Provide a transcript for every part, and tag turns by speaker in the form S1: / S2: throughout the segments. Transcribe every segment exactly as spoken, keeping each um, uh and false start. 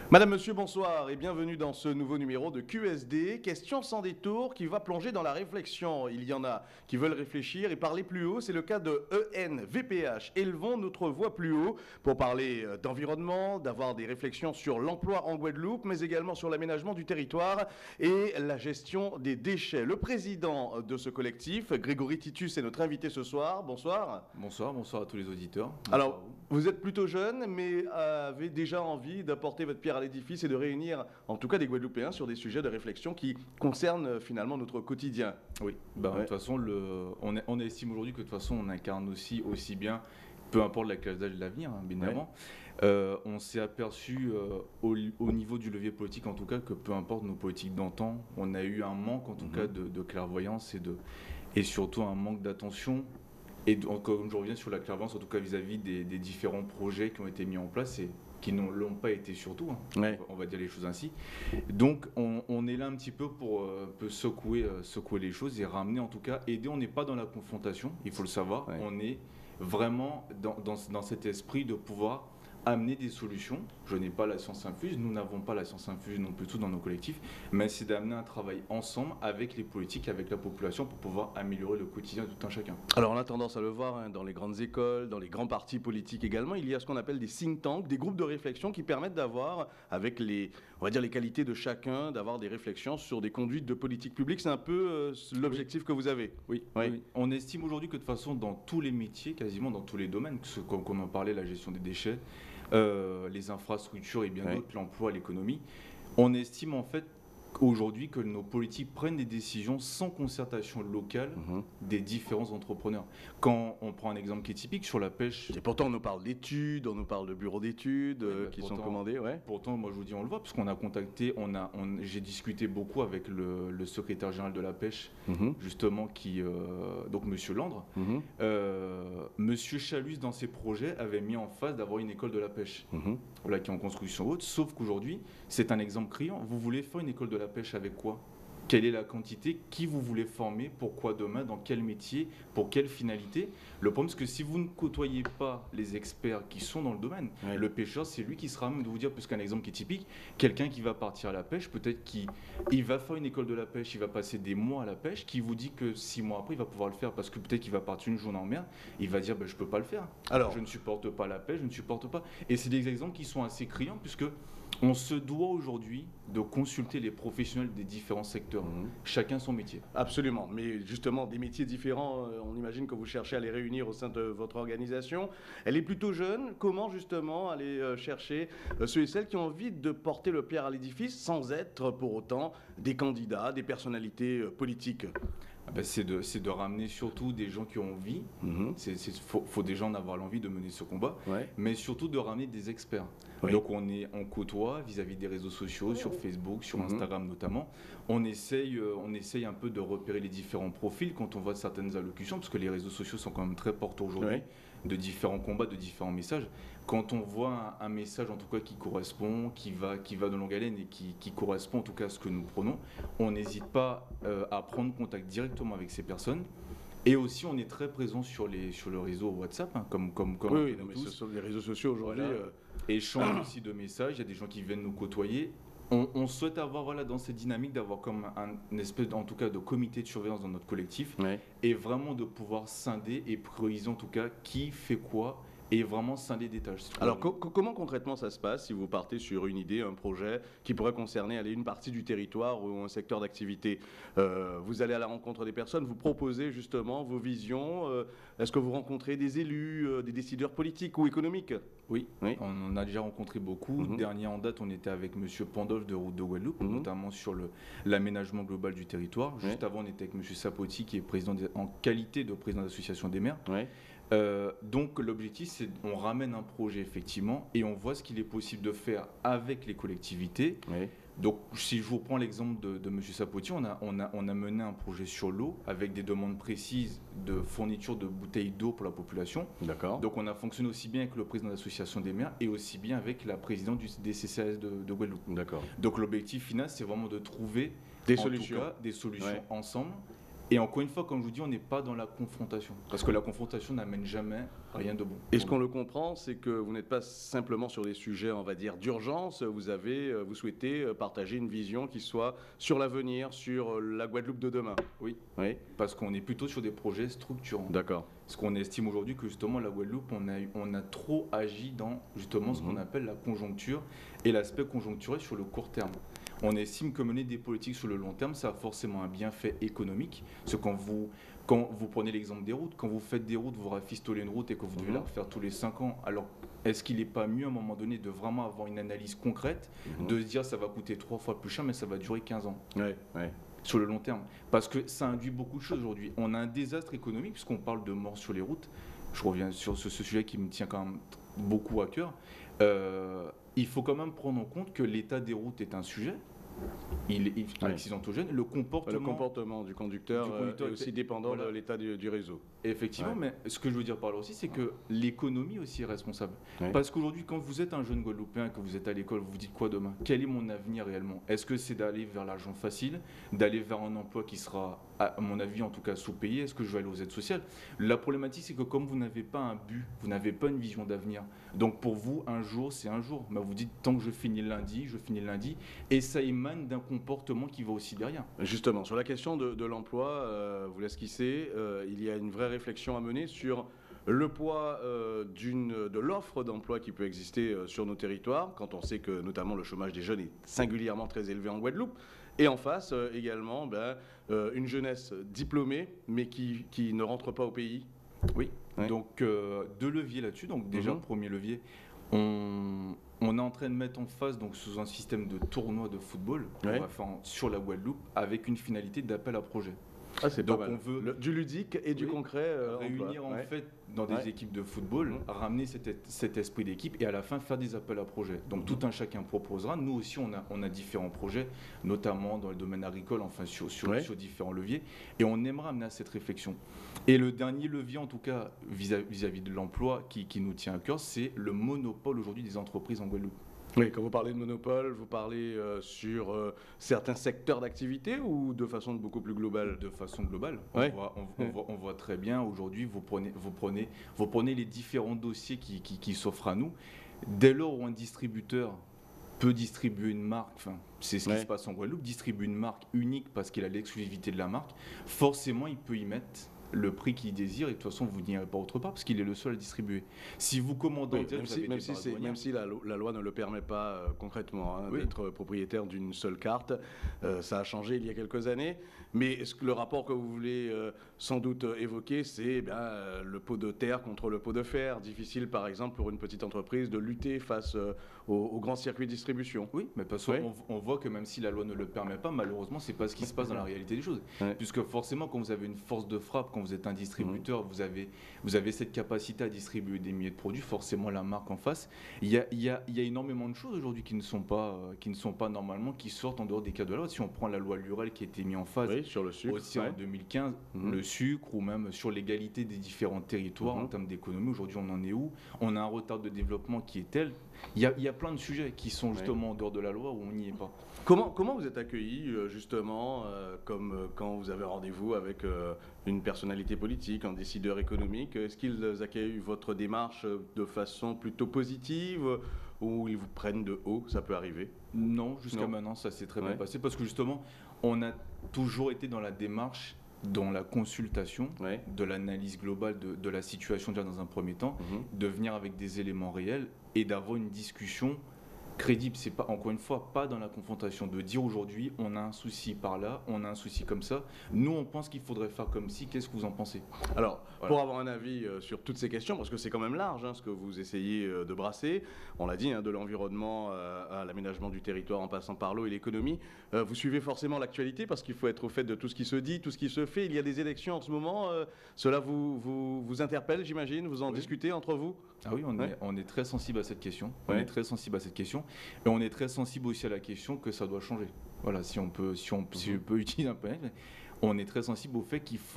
S1: Madame, Monsieur, bonsoir et bienvenue dans ce nouveau numéro de Q S D, Question sans détour qui va plonger dans la réflexion. Il y en a qui veulent réfléchir et parler plus haut, c'est le cas de E N V P H. Élevons notre voix plus haut pour parler d'environnement, d'avoir des réflexions sur l'emploi en Guadeloupe, mais également sur l'aménagement du territoire et la gestion des déchets. Le président de ce collectif, Grégory Titus, est notre invité ce soir. Bonsoir.
S2: Bonsoir, bonsoir à tous les auditeurs. Bonsoir
S1: Alors, vous. vous êtes plutôt jeune, mais avez déjà envie d'apporter votre pierre à l'édifice et de réunir, en tout cas des Guadeloupéens, sur des sujets de réflexion qui concernent euh, finalement notre quotidien.
S2: Oui, ben,
S1: Ouais.
S2: de toute façon, le, on, est- on estime aujourd'hui que de toute façon, on incarne aussi, aussi bien, peu importe la classe d'âge de l'avenir, hein, bien
S1: Ouais.
S2: évidemment. Euh, on s'est aperçu euh, au, au niveau du levier politique, en tout cas, que peu importe nos politiques d'antan, on a eu un manque, en tout
S1: Mhm.
S2: cas, de, de clairvoyance et, de, et surtout un manque d'attention. Et donc, comme je reviens sur la clairvoyance, en tout cas vis-à-vis des, des différents projets qui ont été mis en place et qui ne l'ont pas été surtout, hein,
S1: Ouais.
S2: on va dire les choses ainsi. Donc on, on est là un petit peu pour euh, peu secouer, euh, secouer les choses et ramener, en tout cas, aider. On n'est pas dans la confrontation, il faut le savoir.
S1: Ouais.
S2: On est vraiment dans, dans, dans cet esprit de pouvoir amener des solutions. Je n'ai pas la science infuse, nous n'avons pas la science infuse non plus tous dans nos collectifs, mais c'est d'amener un travail ensemble avec les politiques, avec la population pour pouvoir améliorer le quotidien de tout un chacun.
S1: Alors on a tendance à le voir hein, dans les grandes écoles, dans les grands partis politiques également, il y a ce qu'on appelle des think tanks, des groupes de réflexion qui permettent d'avoir, avec les, on va dire les qualités de chacun, d'avoir des réflexions sur des conduites de politique publique. C'est un peu euh, l'objectif que vous avez.
S2: Oui,
S1: Oui.
S2: oui. On estime aujourd'hui que de toute façon, dans tous les métiers, quasiment dans tous les domaines, que ce- comme, comme on parlait, la gestion des déchets, euh, les infrastructures et bien
S1: Oui.
S2: d'autres, l'emploi, l'économie, on estime en fait aujourd'hui que nos politiques prennent des décisions sans concertation locale
S1: Mhm.
S2: des différents entrepreneurs. Quand on prend un exemple qui est typique sur la pêche,
S1: Et pourtant on nous parle d'études, on nous parle de bureaux d'études
S2: Oui,
S1: euh,
S2: bah,
S1: qui sont
S2: pourtant-
S1: commandés. Ouais.
S2: pourtant, moi je vous dis, on le voit, parce qu'on a contacté, on a, on- j'ai discuté beaucoup avec le, le secrétaire général de la pêche,
S1: Mhm.
S2: justement, qui, euh, donc Monsieur Landre.
S1: Mhm.
S2: Euh, Monsieur Chalus, dans ses projets, avait mis en face d'avoir une école de la pêche,
S1: Mhm.
S2: voilà, qui est en construction haute, sauf qu'aujourd'hui, c'est un exemple criant. Vous voulez faire une école de la pêche avec quoi? Quelle est la quantité? Qui vous voulez former? Pourquoi demain? Dans quel métier? Pour quelle finalité? Le problème, c'est que si vous ne côtoyez pas les experts qui sont dans le domaine,
S1: Ouais.
S2: le pêcheur, c'est lui qui sera à même de vous dire, puisqu'un exemple qui est typique, quelqu'un qui va partir à la pêche, peut-être qu'il il va faire une école de la pêche, il va passer des mois à la pêche, qui vous dit que six mois après, il va pouvoir le faire, parce que peut-être qu'il va partir une journée en mer, il va dire, ben, je ne peux pas le faire.
S1: Alors,
S2: Je ne supporte pas la pêche, je ne supporte pas. Et c'est des exemples qui sont assez criants, puisque on se doit aujourd'hui de consulter les professionnels des différents secteurs,
S1: Mhm.
S2: chacun son métier.
S1: Absolument, mais justement des métiers différents, euh, on imagine que vous cherchez à les réunir au sein de votre organisation. Elle est plutôt jeune, comment justement aller euh, chercher euh, ceux et celles qui ont envie de porter le pierre à l'édifice sans être pour autant des candidats, des personnalités euh, politiques?
S2: Ah ben, c'est de, c'est de ramener surtout des gens qui ont envie,
S1: Mhm.
S2: il faut, faut déjà en avoir l'envie de mener ce combat,
S1: Ouais.
S2: mais surtout de ramener des experts.
S1: Oui.
S2: Donc on est en côtoie vis-à-vis des réseaux sociaux, sur Facebook, sur
S1: Mhm.
S2: Instagram notamment. On essaye, euh, on essaye un peu de repérer les différents profils quand on voit certaines allocutions, parce que les réseaux sociaux sont quand même très porteurs aujourd'hui,
S1: Ouais.
S2: de différents combats, de différents messages. Quand on voit un, un message en tout cas qui correspond, qui va, qui va de longue haleine et qui, qui correspond en tout cas à ce que nous prenons, on n'hésite pas euh, à prendre contact directement avec ces personnes. Et aussi, on est très présent sur, les, sur le réseau WhatsApp, hein, comme, comme, comme
S1: Oui,
S2: un
S1: oui,
S2: peu
S1: non,
S2: nous
S1: mais
S2: tous.
S1: ce sont les réseaux sociaux aujourd'hui.
S2: Voilà.
S1: euh,
S2: Échange aussi de messages, il y a des gens qui viennent nous côtoyer. On, on souhaite avoir voilà, dans cette dynamique d'avoir comme un, une espèce en tout cas de comité de surveillance dans notre collectif
S1: ouais.
S2: et vraiment de pouvoir scinder et prioriser en tout cas qui fait quoi et vraiment scinder des tâches.
S1: Alors co- co- comment concrètement ça se passe si vous partez sur une idée, un projet qui pourrait concerner allez, une partie du territoire ou un secteur d'activité? Euh, Vous allez à la rencontre des personnes, vous proposez justement vos visions. euh, Est-ce que vous rencontrez des élus, euh, des décideurs politiques ou économiques?
S2: Oui,
S1: Oui.
S2: on en a déjà rencontré beaucoup.
S1: Mhm.
S2: Dernier en date, on était avec Monsieur Pandolf de Route de Guadeloupe,
S1: Mhm.
S2: notamment sur le- l'aménagement global du territoire. Juste
S1: Ouais.
S2: avant, on était avec Monsieur Sapoti, qui est président des- en qualité de président de l'association des maires.
S1: Ouais.
S2: Euh, donc l'objectif, c'est on ramène un projet effectivement et on voit ce qu'il est possible de faire avec les collectivités.
S1: Ouais.
S2: Donc si je vous prends l'exemple de, de M. Sapoti, on a, on, a, on a mené un projet sur l'eau avec des demandes précises de fourniture de bouteilles d'eau pour la population.
S1: D'accord.
S2: Donc on a fonctionné aussi bien avec le président de l'association des maires et aussi bien avec la présidente du, des C C A S de, de Guadeloupe.
S1: D'accord.
S2: Donc l'objectif final, c'est vraiment de trouver
S1: Des
S2: en
S1: solutions.
S2: tout cas, des solutions
S1: Ouais.
S2: ensemble Et encore une fois, comme je vous dis, on n'est pas dans la confrontation. Parce que la confrontation n'amène jamais rien de bon.
S1: Et ce qu'on le comprend, c'est que vous n'êtes pas simplement sur des sujets, on va dire, d'urgence. Vous avez, vous souhaitez partager une vision qui soit sur l'avenir, sur la Guadeloupe de demain.
S2: Oui,
S1: oui.
S2: Parce qu'on est plutôt sur des projets structurants.
S1: D'accord.
S2: Parce qu'on estime aujourd'hui que justement la Guadeloupe, on a, on a trop agi dans justement ce mmh. qu'on appelle la conjoncture et l'aspect conjoncturel sur le court terme. On estime que mener des politiques sur le long terme, ça a forcément un bienfait économique. Parce que quand vous, quand vous prenez l'exemple des routes, quand vous faites des routes, vous rafistolez une route et que vous devez mmh. la refaire tous les cinq ans, alors est-ce qu'il n'est pas mieux à un moment donné de vraiment avoir une analyse concrète, mmh. de se dire ça va coûter trois fois plus cher, mais ça va durer quinze ans
S1: ouais, ouais.
S2: Sur le long terme. Parce que ça induit beaucoup de choses aujourd'hui. On a un désastre économique, puisqu'on parle de morts sur les routes. Je reviens sur ce, ce sujet qui me tient quand même beaucoup à cœur. Euh, il faut quand même prendre en compte que l'état des routes est un sujet. Il est
S1: oui.
S2: accidentogène. Le comportement,
S1: le comportement du conducteur, du conducteur est aussi dépendant voilà. de l'état du, du réseau.
S2: Effectivement, ouais. mais ce que je veux dire par là aussi, c'est que l'économie aussi est responsable. Ouais. Parce qu'aujourd'hui, quand vous êtes un jeune Guadeloupéen, que vous êtes à l'école, vous vous dites quoi demain? Quel est mon avenir réellement? Est-ce que c'est d'aller vers l'argent facile, d'aller vers un emploi qui sera, à mon avis en tout cas, sous-payé? Est-ce que je vais aller aux aides sociales? La problématique, c'est que comme vous n'avez pas un but, vous n'avez pas une vision d'avenir. Donc pour vous, un jour, c'est un jour. Mais vous dites, tant que je finis lundi, je finis lundi. Et ça émane d'un comportement qui va aussi derrière.
S1: Justement, sur la question de, de l'emploi, euh, vous l'esquissez, euh, il y a une vraie réflexion à mener sur le poids euh, d'une, de l'offre d'emploi qui peut exister euh, sur nos territoires, quand on sait que notamment le chômage des jeunes est singulièrement très élevé en Guadeloupe, et en face euh, également ben, euh, une jeunesse diplômée, mais qui, qui ne rentre pas au pays.
S2: Oui, ouais. donc euh, deux leviers là-dessus. Donc déjà, mm-hmm. premier levier, on, on est en train de mettre en face, donc sous un système de tournoi de football, ouais. on va faire sur la Guadeloupe, avec une finalité d'appel à projet.
S1: Ah, c'est donc pas mal. On veut le, du ludique et du oui, concret euh,
S2: réunir en
S1: ouais.
S2: fait dans des ouais. équipes de football, mmh. ramener cet, cet esprit d'équipe et à la fin faire des appels à projets. Donc mmh. tout un chacun proposera. Nous aussi on a, on a différents projets, notamment dans le domaine agricole, enfin sur, sur, ouais. sur différents leviers, et on aimerait amener à cette réflexion. Et le dernier levier en tout cas vis-à-vis, vis-à-vis de l'emploi qui, qui nous tient à cœur, c'est le monopole aujourd'hui des entreprises en Guadeloupe.
S1: Oui, quand vous parlez de monopole, vous parlez euh, sur euh, certains secteurs d'activité ou de façon beaucoup plus globale?
S2: De façon globale. On,
S1: ouais.
S2: voit, on, on, voit, on voit très bien aujourd'hui, vous prenez, vous, prenez, vous prenez les différents dossiers qui, qui, qui s'offrent à nous. Dès lors où un distributeur peut distribuer une marque, enfin, c'est ce qui ouais. se passe en Guadeloupe, distribue une marque unique parce qu'il a l'exclusivité de la marque, forcément il peut y mettre le prix qu'il désire et de toute façon vous n'irez pas autre part parce qu'il est le seul à distribuer. Si vous commandez,
S1: oui, même, si, même, si c'est, même si la, la loi ne le permet pas euh, concrètement hein, oui. d'être propriétaire d'une seule carte, euh, ça a changé il y a quelques années. Mais est-ce que le rapport que vous voulez euh, sans doute évoquer, c'est ben, euh, le pot de terre contre le pot de fer. Difficile par exemple pour une petite entreprise de lutter face euh, au, au grand circuit de distribution.
S2: Oui, mais parce qu'on oui. on voit que même si la loi ne le permet pas, malheureusement c'est pas ce qui se passe dans la réalité des choses. Oui. Puisque forcément quand vous avez une force de frappe, quand vous êtes un distributeur, mmh. vous, avez, vous avez cette capacité à distribuer des milliers de produits, forcément la marque en face. Il y a, il y a, il y a énormément de choses aujourd'hui qui ne sont pas, euh, qui ne sont pas normalement, qui sortent en dehors des cadres de la loi. Si on prend la loi Lurel qui a été mise en phase
S1: oui, sur le sucre,
S2: aussi
S1: ouais.
S2: en deux mille quinze, mmh. le sucre ou même sur l'égalité des différents territoires mmh. en termes d'économie, aujourd'hui on en est où? On a un retard de développement qui est tel. Il y a, il y a plein de sujets qui sont justement ouais. en dehors de la loi où on n'y est pas.
S1: Comment, comment vous êtes accueilli justement euh, comme euh, quand vous avez rendez-vous avec euh, une personnalité politique, un décideur économique? Est-ce qu'ils accueillent votre démarche de façon plutôt positive ou ils vous prennent de haut? Ça peut arriver?
S2: Non, jusqu'à non. maintenant ça s'est très ouais. bien passé parce que justement on a toujours été dans la démarche, dans la consultation, ouais. de l'analyse globale de, de la situation déjà dans un premier temps, mmh. de venir avec des éléments réels et d'avoir une discussion crédible. C'est pas, encore une fois, pas dans la confrontation, de dire aujourd'hui on a un souci par là, on a un souci comme ça. Nous on pense qu'il faudrait faire comme ci, qu'est-ce que vous en pensez?
S1: Alors, voilà. Pour avoir un avis euh, sur toutes ces questions, parce que c'est quand même large hein, ce que vous essayez euh, de brasser, on l'a dit, hein, de l'environnement euh, à l'aménagement du territoire en passant par l'eau et l'économie, euh, vous suivez forcément l'actualité parce qu'il faut être au fait de tout ce qui se dit, tout ce qui se fait. Il y a des élections en ce moment, euh, cela vous, vous, vous interpelle j'imagine, vous en oui. discutez entre vous?
S2: Ah oui, on, ouais. est, on est très sensible à cette question, on ouais. est très sensible à cette question. Et on est très sensible aussi à la question que ça doit changer. Voilà, si on peut, si on, mmh. si on peut utiliser un peu, on est très sensible au fait qu'il faut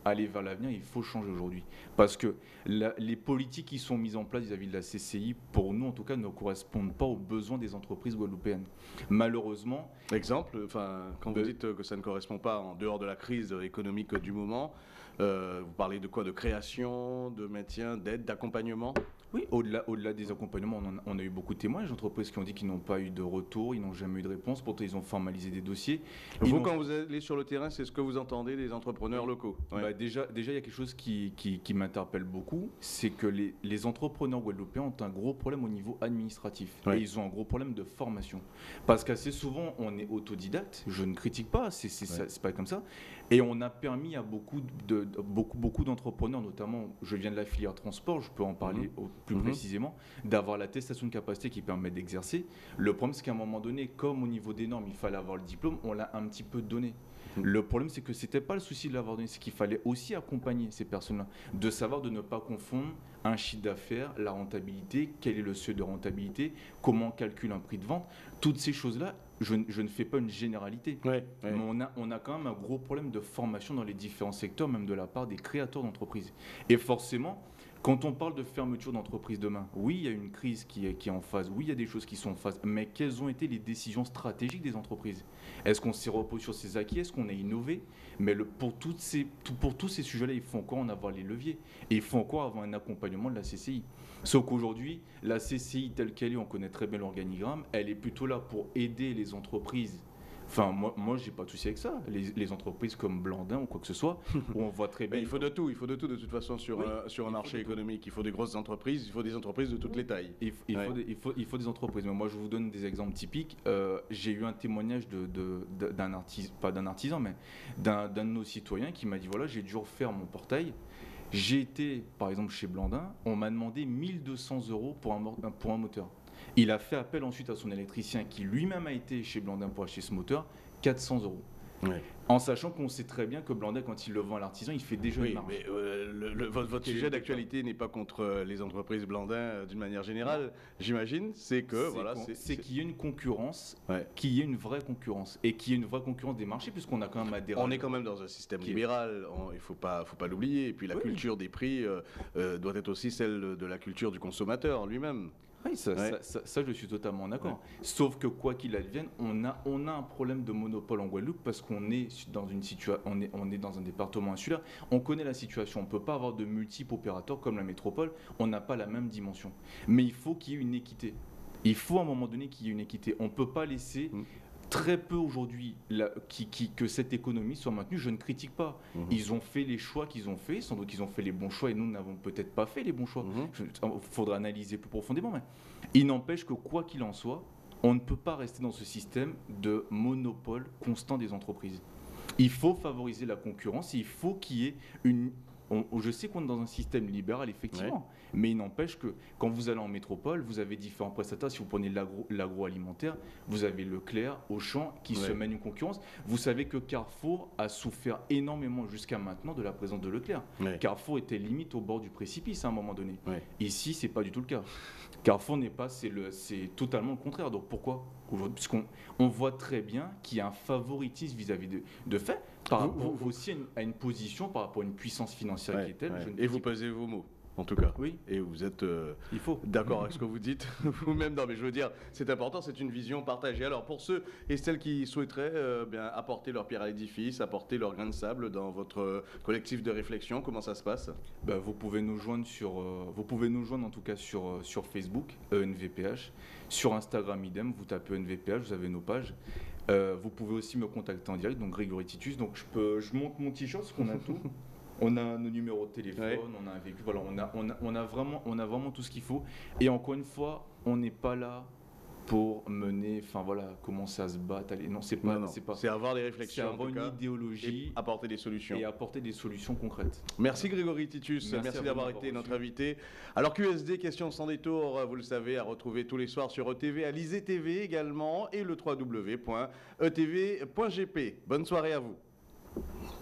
S2: aller vers l'avenir, il faut changer aujourd'hui. Parce que la, les politiques qui sont mises en place vis-à-vis de la C C I, pour nous en tout cas, ne correspondent pas aux besoins des entreprises guadeloupéennes. Malheureusement...
S1: Exemple, enfin, quand vous dites que ça ne correspond pas en dehors de la crise économique du moment, euh, vous parlez de quoi? De création, de maintien, d'aide, d'accompagnement?
S2: Oui, au-delà, au-delà des accompagnements, on, en a, on a eu beaucoup de témoignages d'entreprises qui ont dit qu'ils n'ont pas eu de retour, ils n'ont jamais eu de réponse, pourtant ils ont formalisé des dossiers. Ils
S1: vous, quand vous allez sur le terrain, c'est ce que vous entendez des entrepreneurs locaux? Ouais.
S2: Bah déjà, déjà, il y a quelque chose qui, qui, qui m'interpelle beaucoup, c'est que les, les entrepreneurs guadeloupéens ont un gros problème au niveau administratif. Ouais. Et ils ont un gros problème de formation. Parce qu'assez souvent, on est autodidacte, je ne critique pas, c'est, c'est, ouais. c'est pas comme ça. Et on a permis à beaucoup, de, de, beaucoup, beaucoup d'entrepreneurs, notamment, je viens de la filière transport, je peux en parler mmh. au, plus mmh. précisément, d'avoir l'attestation de capacité qui permet d'exercer. Le problème, c'est qu'à un moment donné, comme au niveau des normes, il fallait avoir le diplôme, on l'a un petit peu donné. Mmh. Le problème, c'est que ce n'était pas le souci de l'avoir donné, c'est qu'il fallait aussi accompagner ces personnes-là, de savoir de ne pas confondre un chiffre d'affaires, la rentabilité, quel est le seuil de rentabilité, comment on calcule un prix de vente. Toutes ces choses-là, je, je ne fais pas une généralité. Ouais, ouais. Mais on a, on a quand même un gros problème de formation dans les différents secteurs, même de la part des créateurs d'entreprises. Et forcément, quand on parle de fermeture d'entreprise demain, oui, il y a une crise qui est, qui est en phase, oui, il y a des choses qui sont en phase, mais quelles ont été les décisions stratégiques des entreprises? Est-ce qu'on s'est reposé sur ces acquis? Est-ce qu'on a innové? Mais le, pour, toutes ces, tout, pour tous ces sujets-là, il faut encore en avoir les leviers. Et il faut encore avoir un accompagnement de la C C I. Sauf qu'aujourd'hui, la C C I telle qu'elle est, on connaît très bien l'organigramme, elle est plutôt là pour aider les entreprises. Enfin, moi, moi je n'ai pas de souci avec ça. Les, les entreprises comme Blandin ou quoi que ce soit, où on voit très bien...
S1: il faut de tout, il faut de tout de toute façon sur, oui, un, sur un marché économique. Il faut des grosses entreprises, il faut des entreprises de toutes oui. les tailles.
S2: Il, il, ouais. faut des, il, faut, il faut des entreprises. Mais moi, je vous donne des exemples typiques. Euh, j'ai eu un témoignage de, de, de, d'un artisan, pas d'un artisan, mais d'un, d'un de nos citoyens qui m'a dit, voilà, j'ai dû refaire mon portail. J'ai été, par exemple, chez Blandin, on m'a demandé mille deux cents euros pour un, pour un moteur. Il a fait appel ensuite à son électricien qui lui-même a été chez Blandin pour acheter ce moteur, quatre cents euros. Ouais. En sachant qu'on sait très bien que Blandin, quand il le vend à l'artisan, il fait déjà
S1: oui,
S2: une marge.
S1: Mais euh, le, le, votre, votre sujet d'actualité n'est pas contre les entreprises Blandin euh, d'une manière générale, j'imagine. C'est que
S2: c'est
S1: voilà,
S2: c'est, c'est qu'il y ait une concurrence, ouais. qu'il y ait une vraie concurrence et qu'il y ait une vraie concurrence des marchés, puisqu'on a quand même adhéré.
S1: On est quand même dans un système libéral, on, il ne faut pas, faut pas l'oublier. Et puis la oui. culture des prix euh, euh, doit être aussi celle de la culture du consommateur lui-même.
S2: Oui, ça, ouais. ça, ça, ça, je suis totalement d'accord. Ouais. Sauf que quoi qu'il advienne, on a, on a un problème de monopole en Guadeloupe parce qu'on est dans une situa- on est, on est dans un département insulaire. On connaît la situation. On ne peut pas avoir de multiples opérateurs comme la métropole. On n'a pas la même dimension. Mais il faut qu'il y ait une équité. Il faut à un moment donné qu'il y ait une équité. On ne peut pas laisser... Mmh. Très peu aujourd'hui la, qui, qui, que cette économie soit maintenue, je ne critique pas. Mmh. Ils ont fait les choix qu'ils ont fait, sans doute qu'ils ont fait les bons choix et nous n'avons peut-être pas fait les bons choix. Il mmh. faudra analyser plus profondément, mais il n'empêche que quoi qu'il en soit, on ne peut pas rester dans ce système de monopole constant des entreprises. Il faut favoriser la concurrence et il faut qu'il y ait une... On, je sais qu'on est dans un système libéral, effectivement, ouais. mais il n'empêche que quand vous allez en métropole, vous avez différents prestataires. Si vous prenez l'agro, l'agroalimentaire, vous avez Leclerc, Auchan, qui ouais. se mènent une concurrence. Vous savez que Carrefour a souffert énormément jusqu'à maintenant de la présence de Leclerc. Ouais. Carrefour était limite au bord du précipice à un moment donné. Ouais. Ici, ce n'est pas du tout le cas. Carrefour n'est pas, c'est, le, c'est totalement le contraire. Donc pourquoi aujourd'hui? Puisqu'on on voit très bien qu'il y a un favoritisme vis-à-vis de, de fait. Par vous, rapport vous, aussi à une, à une position par rapport à une puissance financière ouais, qui est telle.
S1: Ouais. Et vous pesez vos mots, en tout cas. Oui. Et vous êtes euh,
S2: Il faut.
S1: d'accord avec ce que vous dites vous-même. Non, mais je veux dire, c'est important, c'est une vision partagée. Alors, pour ceux et celles qui souhaiteraient euh, bien, apporter leur pierre à l'édifice, apporter leur grain de sable dans votre collectif de réflexion, comment ça se passe?
S2: Ben, vous pouvez nous joindre sur, euh, vous pouvez nous joindre en tout cas sur, euh, sur Facebook, E N V P H. Sur Instagram, idem, vous tapez E N V P H, vous avez nos pages. Euh, vous pouvez aussi me contacter en direct, donc Grégory Titus. Donc je, peux, je monte mon t-shirt parce qu'on a tout. On a nos numéros de téléphone, ouais. on a un véhicule, voilà, on a, on, a, on, a vraiment, on a vraiment tout ce qu'il faut. Et encore une fois, on n'est pas là pour mener, enfin voilà, commencer à se battre. Allez, non, c'est pas,
S1: non, non.
S2: c'est pas.
S1: C'est avoir des réflexions,
S2: c'est avoir une
S1: cas,
S2: idéologie,
S1: et apporter des solutions.
S2: Et apporter des solutions concrètes.
S1: Merci Grégory Titus, merci, merci d'avoir été reçu. Notre invité. Alors Q S D, questions sans détour, vous le savez, à retrouver tous les soirs sur E T V, à Lisez T V également, et le w w w point e t v point g p. Bonne soirée à vous.